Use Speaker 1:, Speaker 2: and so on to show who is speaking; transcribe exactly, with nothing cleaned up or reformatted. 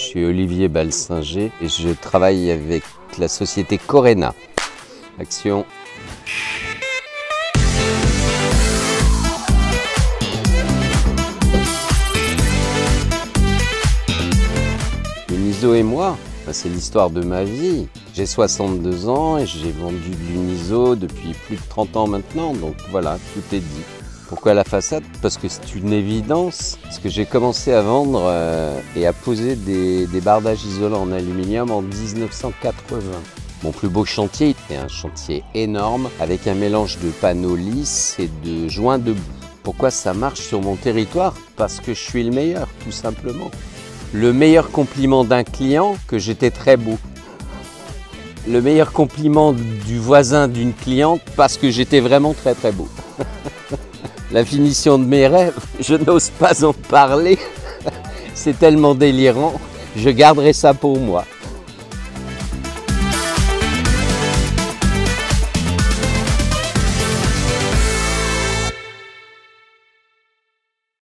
Speaker 1: suis Olivier Balsinger et je travaille avec la société Corena. Action. L'Uniso et moi, c'est l'histoire de ma vie. J'ai soixante-deux ans et j'ai vendu de l'Uniso depuis plus de trente ans maintenant, donc voilà, tout est dit. Pourquoi la façade? Parce que c'est une évidence, parce que j'ai commencé à vendre euh, et à poser des, des bardages isolants en aluminium en mille neuf cent quatre-vingts. Mon plus beau chantier est un chantier énorme avec un mélange de panneaux lisses et de joints debout. Pourquoi ça marche sur mon territoire? Parce que je suis le meilleur, tout simplement. Le meilleur compliment d'un client, que j'étais très beau. Le meilleur compliment du voisin d'une cliente, parce que j'étais vraiment très très beau. La finition de mes rêves, je n'ose pas en parler, c'est tellement délirant, je garderai ça pour moi.